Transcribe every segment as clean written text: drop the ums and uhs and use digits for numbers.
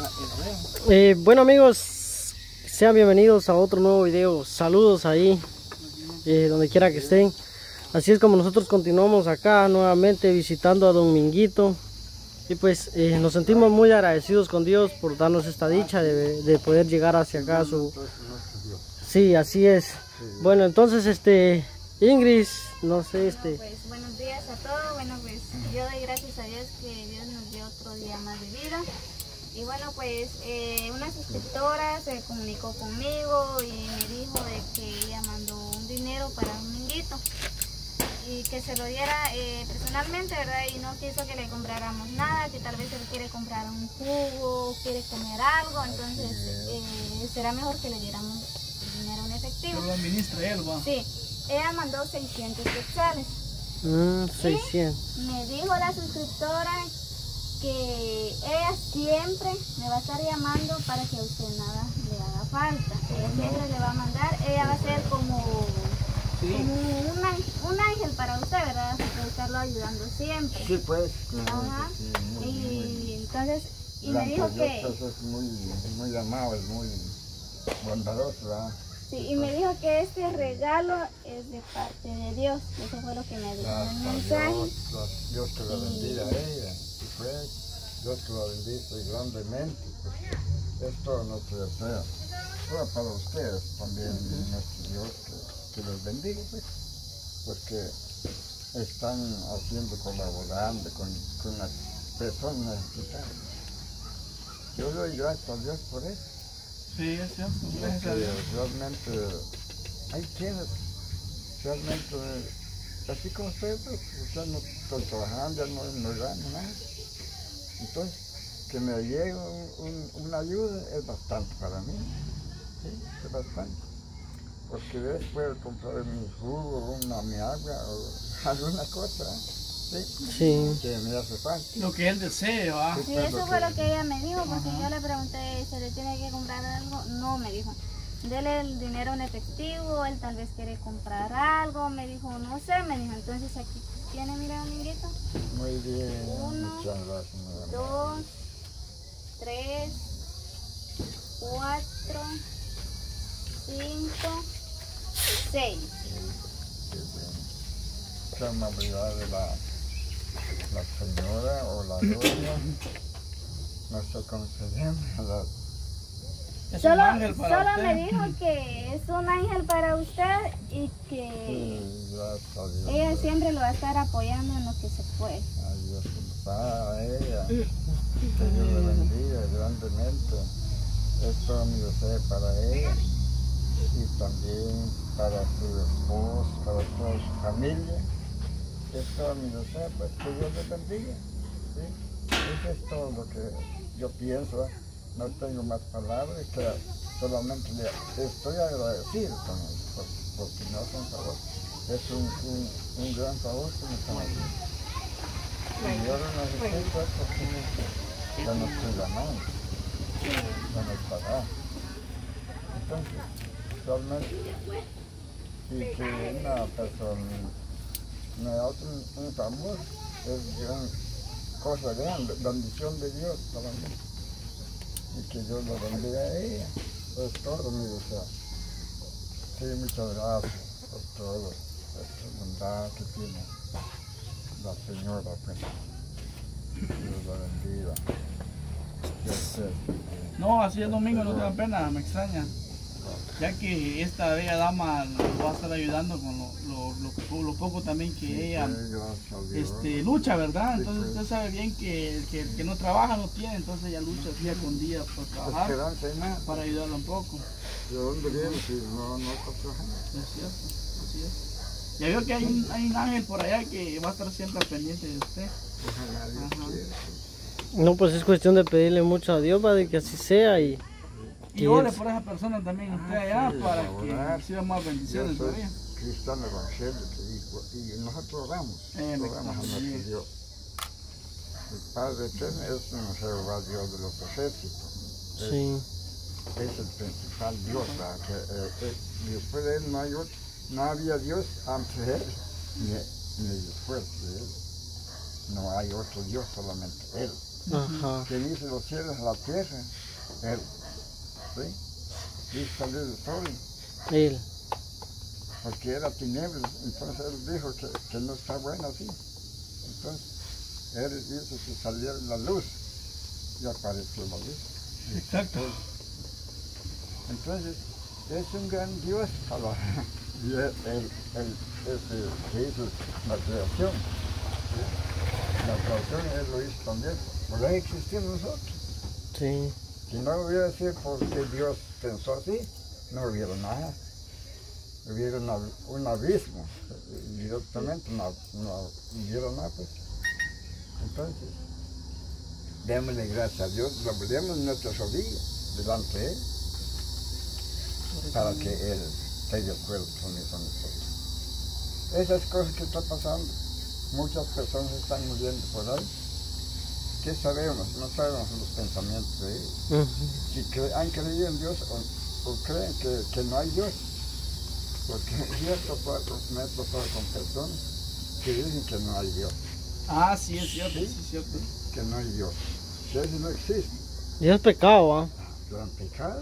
Bueno amigos, sean bienvenidos a otro nuevo video. Saludos ahí, donde quiera que estén. Así es como nosotros continuamos acá nuevamente visitando a Don Minguito. Y pues nos sentimos muy agradecidos con Dios por darnos esta dicha de poder llegar hacia acá. Sí, así es. Bueno, entonces Ingrid, no sé, Pues buenos días a todos. Bueno, pues yo doy gracias a Dios que Dios nos dio otro día más de vida. Y bueno, pues una suscriptora se comunicó conmigo y me dijo de que ella mandó un dinero para un Minguito y que se lo diera personalmente, ¿verdad? Y no quiso que le compráramos nada, que tal vez él quiere comprar un jugo, quiere comer algo, entonces será mejor que le diéramos el dinero en efectivo. Pero lo administra él, ¿va? Sí, ella mandó 600 quetzales. 600. Me dijo la suscriptora que ella siempre me va a estar llamando para que a usted nada le haga falta. Ella siempre le va a mandar, ella va a ser como un ángel para usted, ¿verdad? Para estarlo ayudando siempre. Sí, pues. Ajá. Sí, Y entonces, y me dijo que... Es muy amable, muy bondadoso, ¿verdad? Sí, y me dijo que este regalo es de parte de Dios. Eso fue lo que me dijo en el mensaje. Dios te la bendiga a ella. Y pues, Dios te la bendice grandemente. Pues, es todo nuestro deseo. Bueno, para ustedes también, nuestro Dios, que los bendiga, pues, porque están colaborando con las personas necesitadas. Yo doy gracias a Dios por eso. Sí, es cierto. Gracias a Dios. Realmente hay quienes realmente, así como usted, pues, yo no estoy trabajando, ya no gano nada. Entonces, que me llegue una ayuda es bastante para mí. Sí, es bastante. Porque después puedo comprar mi jugo, mi agua o alguna cosa. Sí. Que me hace falta. Lo que él desee, ¿va? Sí, eso fue lo que ella me dijo, porque yo le pregunté, ¿se le tiene que comprar algo? No, me dijo, dele el dinero en efectivo, él tal vez quiere comprar algo, me dijo, no sé, me dijo, entonces aquí tiene, mira, un Minguito. Muy bien, 1, muchas gracias. 2, 3, 4, 5, 6. Qué amabilidad de la señora o la doña, no sé cómo se llama. Es un ángel para solo usted. me dijo que es un ángel para usted y que ella siempre lo va a estar apoyando en lo que se puede. Ay, Dios a ella, que Dios le bendiga grandemente. Esto es mi deseo para ella y también para su esposo, para toda su familia. Esto es mi deseo, pues, que Dios le bendiga. ¿Sí? Eso es todo lo que yo pienso. No tengo más palabras, que solamente estoy agradecido con él, porque me hace un favor. Es un gran favor que me están haciendo. Y yo lo necesito porque ya no estoy ganando, ya no está. Entonces, realmente, y que una persona me hace un favor, es gran cosa grande, bendición de Dios para mí. Y que Dios lo bendiga a ella. Es todo mi deseo. Sí, muchas gracias por todo. Esta bondad que tiene la señora. Pues. Dios la bendiga. No, así es Domingo, no te da pena, me extraña. Ya que esta bella dama nos va a estar ayudando con lo poco también que ella lucha, ¿verdad? Entonces usted sabe bien que el que no trabaja no tiene, entonces ella lucha día con día por trabajar, para ayudarlo un poco. ¿De dónde viene si no está trabajando? Es cierto, así es. Ya veo que hay un ángel por allá que va a estar siempre al pendiente de usted. Ojalá Dios quiera. No, pues es cuestión de pedirle mucho a Dios para que así sea y ore por esa persona también usted allá, sí, para que reciba más bendiciones yo soy todavía. cristiano evangélico y nosotros oramos a nuestro Dios. El Padre Eterno es un Jehová Dios de los ejércitos. sí. Es el principal Dios, que después de él no había Dios antes de él, ni después de él. No hay otro Dios, solamente él. Ajá. Que hizo los cielos, la tierra, él, ¿sí? Y salió el sol, Él. porque era tinieblas, entonces él dijo que no está bueno así. Entonces, él hizo que saliera la luz, y apareció la luz. Exacto. Entonces, es un gran Dios para y él que hizo la creación. ¿Sí? La creación él lo hizo también. Por ahí existimos nosotros. Sí. Si no hubiera sido porque Dios pensó así, no hubiera nada. Hubiera un abismo. Directamente no hubiera nada, pues. Entonces, démosle gracias a Dios, doblemos nuestras rodillas delante de Él, para que Él esté de acuerdo con nosotros. Esas cosas que están pasando, muchas personas están muriendo por ahí. ¿Qué sabemos? No sabemos los pensamientos de ellos. Si han creído en Dios o creen que no hay Dios. Porque me he topado con personas que dicen que no hay Dios. Ah, sí, es cierto, ¿Sí? sí, es cierto. Que no hay Dios. Que eso no existe. Y es pecado, ¿ah? Gran pecado.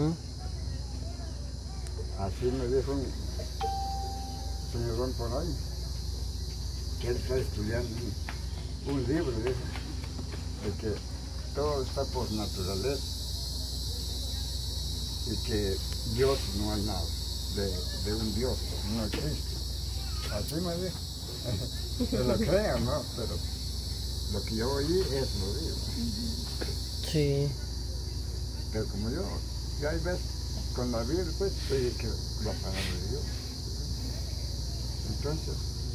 Así me dijo un señorón por ahí, que él está estudiando un libro, dijo, de que todo está por naturaleza y que Dios no hay nada, de un Dios, no existe. Así me dijo. Se lo creo, ¿no? Pero lo que yo oí es lo digo. Sí. Pero como yo hay veces con la Biblia, pues, oye que la palabra de Dios. Entonces,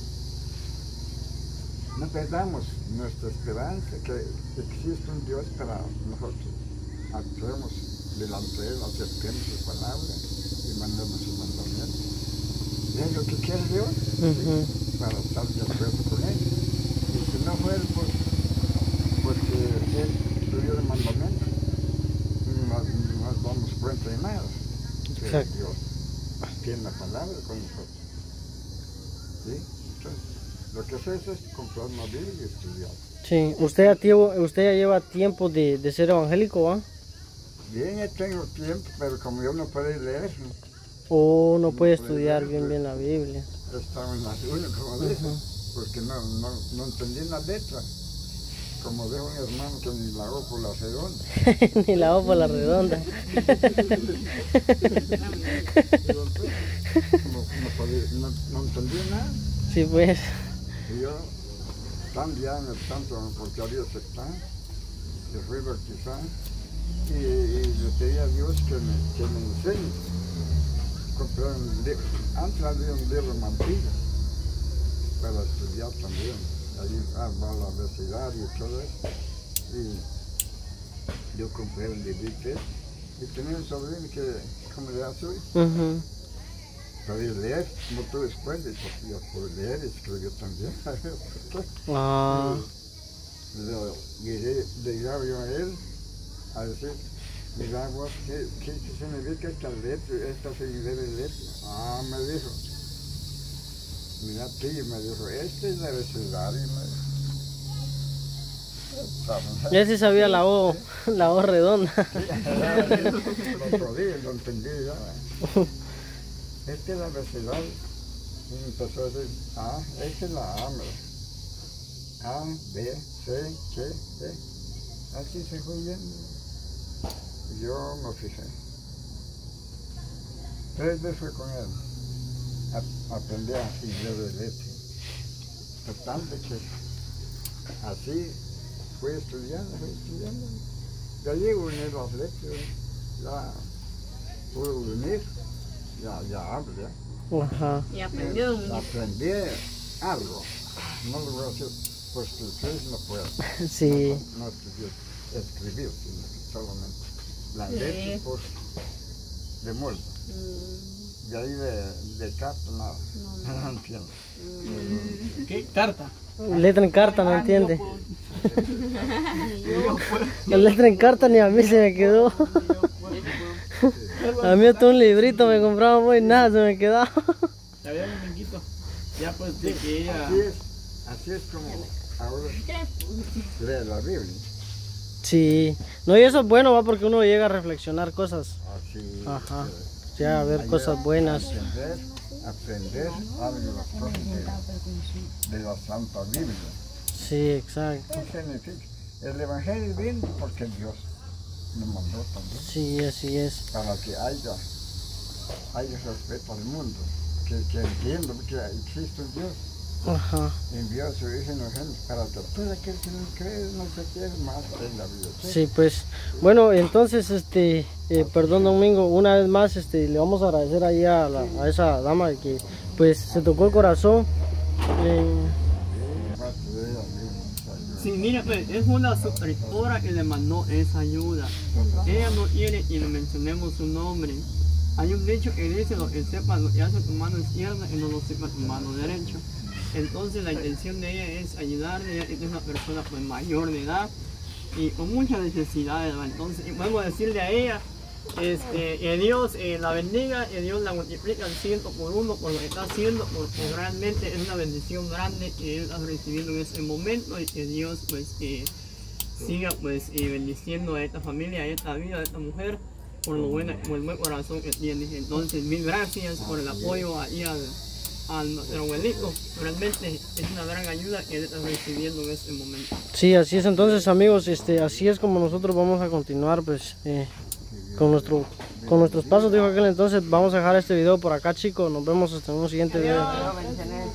no perdamos nuestra esperanza que existe un Dios para nosotros. Actuemos delante de Él, aceptemos su palabra y mandemos su mandamiento. Es lo que quiere Dios, ¿sí? Para estar de acuerdo con Él. Y si no fuera porque Él tuviera el mandamiento, no nos damos cuenta de nada. Pero Dios tiene la palabra con nosotros. ¿Sí? Entonces, lo que haces es comprar una Biblia y estudiar. Sí. ¿Usted ya lleva tiempo de ser evangélico, ¿ah? Bien, ya tengo tiempo, pero como yo no puedo leer, O no puede estudiar bien la Biblia. estaba en la luna, como dicen, porque no entendí la letra. Como dijo un hermano que ni la O por la redonda. Ni la O por la redonda. No entendí nada. Sí, pues. Y yo, tan bien, tanto en porquería secta, que fui bautizado, y le pedí a Dios que me enseñe. Compré un libro, antes había un libro Mantilla, para estudiar también. Ahí va la obesidad y todo eso. Y yo compré un librito y tenía un sobrino que, como le hace hoy, podía leer, no tuve escuela, y yo pude leer y escribió también. Le llegaba yo a él a decir, mira vos, ¿qué significa esta letra, esta señal de letra? Ah, me dijo. Mira, tío, me dijo, este es el abecedario, me dijo. Ya sí sabía la O redonda. Lo entendí ya. Este es el abecedario. Y empezó a decir, esta es la A, me dijo. A, B, C, G, D. Así se fue viendo. Yo me fijé. 3 veces fui con él. Aprendí a leer de letra. Total de que así fui estudiando. Ya llego en las letras, ya pude unir, ya hablo ya. Ajá. Y aprendió. Aprendí algo. No lo voy a hacer, pues escribir no puedo. Sí. No escribir, sino solamente la letra pues, de molde. De ahí de carta nada. No entiendo. ¿Qué? ¿Carta? Letra en carta, no entiende. La letra en carta ni a mí se me quedó. A mí hasta un librito me compraba muy nada, se me quedaba. Ya había un minguito. Ya pues de que ella... Así es como ahora lee la Biblia. Sí, no, y eso es bueno, va, porque uno llega a reflexionar cosas. Así. Ajá. Ya, a ver cosas buenas. Aprender algo de las cosas de la Santa Biblia. Sí, exacto. ¿Qué significa? El Evangelio viene porque Dios nos mandó también. Sí, así es. Para que haya respeto al mundo. Que entienda que existe un Dios. Ajá. Envió a su Hijo inocente para que todo aquel que no cree no se quiere más en la vida. Sí, pues, bueno, entonces, perdón, Domingo, una vez más, le vamos a agradecer ahí a esa dama que, pues, se tocó el corazón. Sí, mira, pues, es una suscriptora que le mandó esa ayuda. Ella no quiere y le mencionemos su nombre. Hay un dicho que dice: lo que sepa lo que hace tu mano izquierda y no lo sepa tu mano derecha. Entonces la intención de ella es ayudarle, ya que es una persona pues mayor de edad y con muchas necesidades, ¿no? Entonces podemos decirle a ella que Dios la bendiga, que Dios la multiplique al 100 por 1 por lo que está haciendo, porque realmente es una bendición grande que él está recibiendo en ese momento, y que Dios pues siga pues bendiciendo a esta familia, a esta vida, a esta mujer, por el buen corazón que tiene. Entonces mil gracias por el apoyo ahí a nuestro abuelito. Realmente es una gran ayuda que él está recibiendo en este momento. Sí, así es. Entonces, amigos, así es como nosotros vamos a continuar, pues, con nuestros pasos, dijo aquel. Entonces vamos a dejar este video por acá, chicos. Nos vemos hasta en un siguiente video.